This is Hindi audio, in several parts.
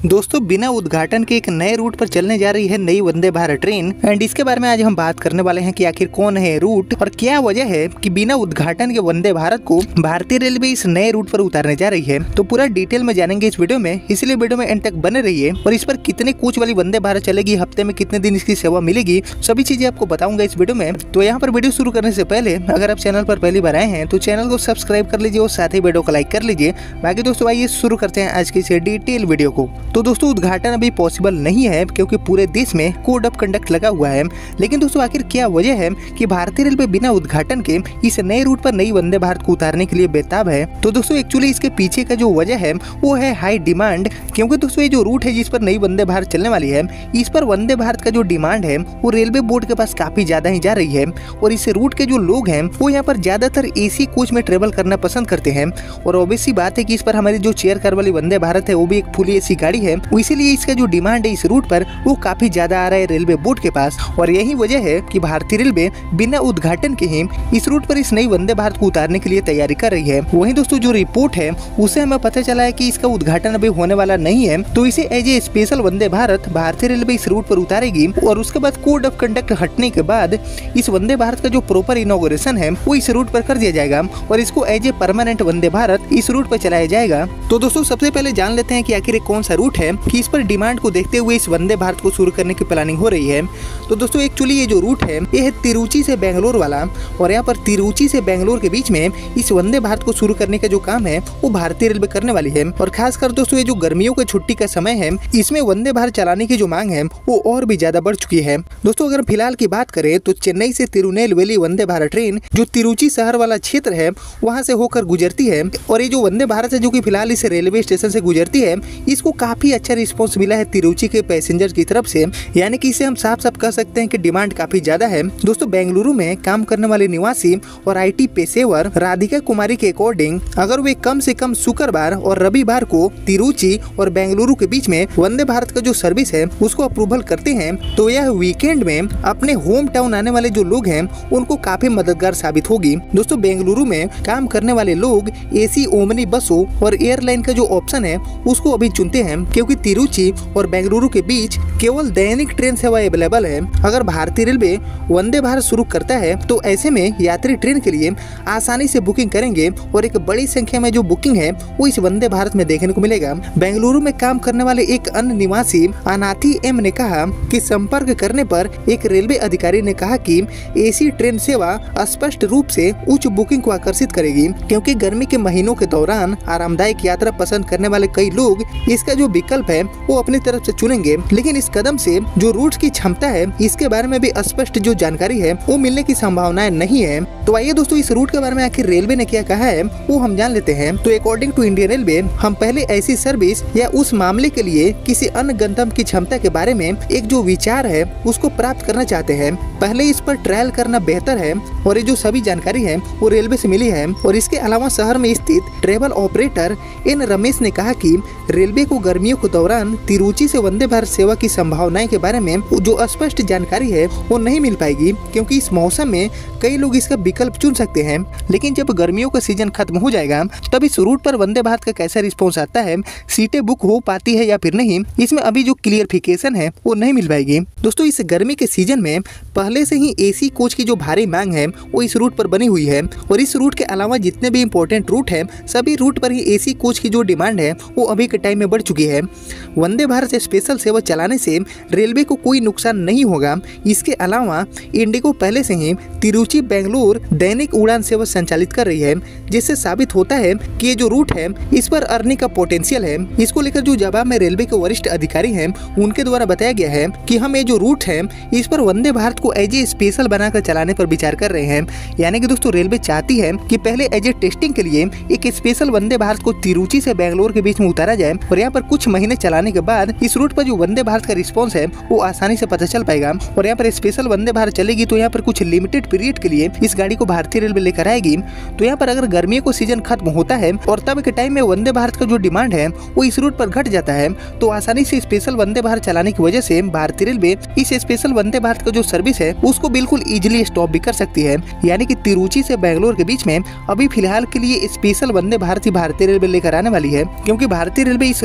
दोस्तों बिना उद्घाटन के एक नए रूट पर चलने जा रही है नई वंदे भारत ट्रेन एंड इसके बारे में आज हम बात करने वाले हैं कि आखिर कौन है रूट और क्या वजह है कि बिना उद्घाटन के वंदे भारत को भारतीय रेलवे इस नए रूट पर उतारने जा रही है। तो पूरा डिटेल में जानेंगे इस वीडियो में, इसलिए वीडियो में एंड तक बने रहिए। और इस पर कितने कोच वाली वंदे भारत चलेगी, हफ्ते में कितने दिन इसकी सेवा मिलेगी, सभी चीजें आपको बताऊंगा इस वीडियो में। तो यहाँ पर वीडियो शुरू करने से पहले अगर आप चैनल पर पहली बार आए हैं तो चैनल को सब्सक्राइब कर लीजिए और साथ ही वीडियो को लाइक कर लीजिए। बाकी दोस्तों आइए शुरू करते हैं आज की इस डिटेल वीडियो को। तो दोस्तों उद्घाटन अभी पॉसिबल नहीं है क्योंकि पूरे देश में कोड ऑफ कंडक्ट लगा हुआ है। लेकिन दोस्तों आखिर क्या वजह है कि भारतीय रेलवे बिना उद्घाटन के इस नए रूट पर नई वंदे भारत को उतारने के लिए बेताब है। तो दोस्तों एक्चुअली इसके पीछे का जो वजह है वो है हाई डिमांड। क्योंकि दोस्तों ये जो रूट है जिस पर नई वंदे भारत चलने वाली है, इस पर वंदे भारत का जो डिमांड है वो रेलवे बोर्ड के पास काफी ज्यादा ही जा रही है। और इस रूट के जो लोग हैं वो यहाँ पर ज्यादातर एसी कोच में ट्रेवल करना पसंद करते हैं। और ऑब्वियसली बात है कि इस पर हमारी जो चेयर कार वाली वंदे भारत है वो भी एक फुली एसी गाड़ी है, इसीलिए इसका जो डिमांड है इस रूट पर वो काफी ज्यादा आ रहा है रेलवे बोर्ड के पास। और यही वजह है कि भारतीय रेलवे बिना उद्घाटन के ही इस रूट पर इस नई वंदे भारत को उतारने के लिए तैयारी कर रही है। वहीं दोस्तों जो रिपोर्ट है उससे हमें पता चला है कि इसका उद्घाटन अभी होने वाला नहीं है, तो इसे as a special Vande Bharat भारतीय रेलवे इस रूट पर उतारेगी। और उसके बाद कोड ऑफ कंडक्ट हटने के बाद इस वंदे भारत का जो प्रॉपर इनॉग्रेशन है वो इस रूट पर कर दिया जाएगा और इसको as a permanent Vande Bharat इस रूट पर चलाया जाएगा। तो दोस्तों सबसे पहले जान लेते हैं कि आखिर कौन सा रूट है कि इस पर डिमांड को देखते हुए इस वंदे भारत को शुरू करने की प्लानिंग हो रही है। तो दोस्तों एक्चुअली ये जो रूट है ये है तिरुचि से बेंगलोर वाला। और यहाँ पर तिरुचि से बेंगलोर के बीच में इस वंदे भारत को शुरू करने का जो काम है वो भारतीय रेलवे करने वाली है। और खासकर दोस्तों ये जो गर्मियों के छुट्टी का समय है इसमें वंदे भारत चलाने की जो मांग है वो और भी ज्यादा बढ़ चुकी है। दोस्तों अगर फिलहाल की बात करें तो चेन्नई से तिरुनेलवेली वंदे भारत ट्रेन जो तिरुचि शहर वाला क्षेत्र है वहाँ से होकर गुजरती है। और ये जो वंदे भारत है जो कि फिलहाल इस रेलवे स्टेशन से गुजरती है, इसको काफी अच्छा रिस्पॉन्स मिला है तिरुचि के पैसेंजर की तरफ से। यानी कि इसे हम साफ साफ कह सकते हैं कि डिमांड काफी ज्यादा है। दोस्तों बेंगलुरु में काम करने वाले निवासी और आईटी पेशेवर राधिका कुमारी के अकॉर्डिंग अगर वे कम से कम शुक्रवार और रविवार को तिरुचि और बेंगलुरु के बीच में वंदे भारत का जो सर्विस है उसको अप्रूवल करते हैं तो यह वीकेंड में अपने होम टाउन आने वाले जो लोग हैं उनको काफी मददगार साबित होगी। दोस्तों बेंगलुरु में काम करने वाले लोग एसी ओमनी बसों और एयरलाइन का जो ऑप्शन है उसको अभी चुनते हैं क्योंकि तिरुचि और बेंगलुरु के बीच केवल दैनिक ट्रेन सेवा अवेलेबल है। अगर भारतीय रेलवे वंदे भारत शुरू करता है तो ऐसे में यात्री ट्रेन के लिए आसानी से बुकिंग करेंगे और एक बड़ी संख्या में जो बुकिंग है वो इस वंदे भारत में देखने को मिलेगा। बेंगलुरु में काम करने वाले एक अन्य निवासी अनाथी एम ने कहा कि संपर्क करने पर एक रेलवे अधिकारी ने कहा कि एसी ट्रेन सेवा स्पष्ट रूप से उच्च बुकिंग को आकर्षित करेगी क्योंकि गर्मी के महीनों के दौरान आरामदायक यात्रा पसंद करने वाले कई लोग इसका जो विकल्प है वो अपनी तरफ से चुनेंगे। लेकिन इस कदम से जो रूट्स की क्षमता है इसके बारे में भी स्पष्ट जो जानकारी है वो मिलने की संभावनाएं नहीं है। तो आइए दोस्तों इस रूट के बारे में आखिर रेलवे ने क्या कहा है वो हम जान लेते हैं। तो अकॉर्डिंग टू इंडियन रेलवे हम पहले ऐसी सर्विस या उस मामले के लिए किसी अन्य गंतव्य की क्षमता के बारे में एक जो विचार है उसको प्राप्त करना चाहते हैं। पहले इस पर ट्रायल करना बेहतर है और ये जो सभी जानकारी है वो रेलवे से मिली है। और इसके अलावा शहर में स्थित ट्रेवल ऑपरेटर एन रमेश ने कहा कि रेलवे को गर्मियों के दौरान तिरुचि से वंदे भारत सेवा की संभावनाएं के बारे में जो स्पष्ट जानकारी है वो नहीं मिल पाएगी क्योंकि इस मौसम में कई लोग इसका विकल्प चुन सकते हैं। लेकिन जब गर्मियों का सीजन खत्म हो जाएगा तब इस रूट पर वंदे भारत का कैसा रिस्पॉन्स आता है, सीटें बुक हो पाती है या फिर नहीं, इसमें अभी जो क्लियरिफिकेशन है वो नहीं मिल पाएगी। दोस्तों इस गर्मी के सीजन में पहले से ही एसी कोच की जो भारी मांग है वो इस रूट पर बनी हुई है। और इस रूट के अलावा जितने भी इंपॉर्टेंट रूट है सभी रूट पर ही एसी कोच की जो डिमांड है वो अभी के टाइम में बढ़ चुकी है। वंदे भारत स्पेशल सेवा चलाने से रेलवे को कोई नुकसान नहीं होगा। इसके अलावा इंडिगो पहले से ही तिरुचि बेंगलुरु दैनिक उड़ान सेवा संचालित कर रही है, जिससे साबित होता है कि ये जो रूट है इस पर अर्निंग का पोटेंशियल है। इसको लेकर जो जवाब में रेलवे के वरिष्ठ अधिकारी हैं उनके द्वारा बताया गया है कि हम ये जो रूट है इस पर वंदे भारत को एज ए स्पेशल बनाकर चलाने पर विचार कर रहे हैं। यानी कि दोस्तों रेलवे चाहती है कि पहले एज ए टेस्टिंग के लिए एक स्पेशल वंदे भारत को तिरुचि से बेंगलोर के बीच में उतारा जाए और यहाँ पर कुछ महीने चलाने के बाद इस रूट पर जो वंदे भारत का रिस्पॉन्स है वो आसानी से पता चल पाएगा। और यहाँ पर स्पेशल वंदे भारत चलेगी तो यहाँ पर कुछ लिमिटेड पीरियड के लिए इस गाड़ी को भारतीय रेलवे लेकर आएगी। तो यहाँ पर अगर गर्मियों को सीजन खत्म होता है और तब के टाइम में वंदे भारत का जो डिमांड है वो इस रूट पर घट जाता है तो आसानी से स्पेशल वंदे भारत चलाने की वजह से भारतीय रेलवे इस स्पेशल वंदे भारत का जो सर्विस है उसको बिल्कुल इजिली स्टॉप भी कर सकती है। यानी कि तिरुचि से बेंगलोर के बीच में अभी फिलहाल के लिए स्पेशल वंदे भारत ही भारतीय रेलवे लेकर आने वाली है क्योंकि भारतीय रेलवे इस रूट को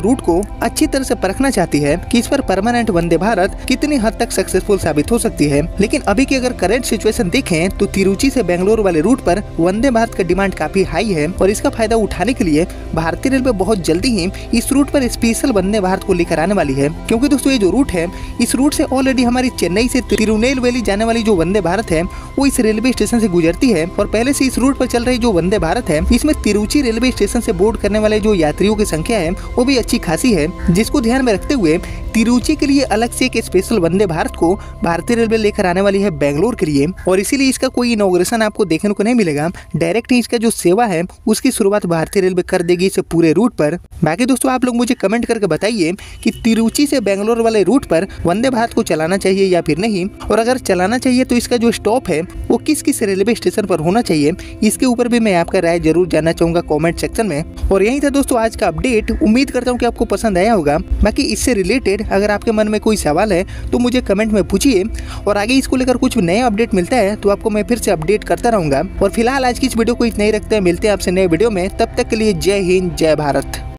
अच्छी तरह से परखना चाहती है कि इस पर परमानेंट वंदे भारत कितनी हद तक सक्सेसफुल साबित हो सकती है। लेकिन अभी की अगर करंट सिचुएशन देखें तो तिरुचि से बेंगलुरु वाले रूट पर वंदे भारत का डिमांड काफी हाई है और इसका फायदा उठाने के लिए भारतीय रेलवे बहुत जल्दी ही इस रूट पर स्पेशल वंदे भारत को लेकर आने वाली है। क्योंकि दोस्तों ये जो रूट है, इस रूट से ऑलरेडी हमारी चेन्नई से तिरुनेलवेली जाने वाली जो वंदे भारत है वो इस रेलवे स्टेशन से गुजरती है और पहले से इस रूट पर चल रही जो वंदे भारत है इसमें तिरुचि रेलवे स्टेशन से बोर्ड करने वाले जो यात्रियों की संख्या है वो भी अच्छी खासी है, जिसको ध्यान में रखते हुए तिरुचि के लिए अलग से एक स्पेशल वंदे भारत को भारतीय रेलवे लेकर आने वाली है बेंगलोर के लिए और इसीलिए इसका कोई इनॉग्रेशन आपको देखने को नहीं मिलेगा। डायरेक्ट ही इसका जो सेवा है उसकी शुरुआत भारतीय रेलवे कर देगी इस पूरे रूट पर। बाकी दोस्तों आप लोग मुझे कमेंट करके बताइए कि तिरुचि से बेंगलोर वाले रूट पर वंदे भारत को चलाना चाहिए या फिर नहीं, और अगर चलाना चाहिए तो इसका जो स्टॉप है वो किस किस रेलवे स्टेशन पर होना चाहिए, इसके ऊपर भी मैं आपका राय जरूर जानना चाहूंगा कॉमेंट सेक्शन में। और यही था दोस्तों आज का अपडेट, उम्मीद करता हूँ कि आपको पसंद आया होगा। बाकी इससे रिलेटेड अगर आपके मन में कोई सवाल है तो मुझे कमेंट में पूछिए और आगे इसको लेकर कुछ नया अपडेट मिलता है तो आपको मैं फिर से अपडेट करता रहूंगा। और फिलहाल आज की इस वीडियो को इतना ही रखते हैं, मिलते हैं आपसे नए वीडियो में, तब तक के लिए जय हिंद जय भारत।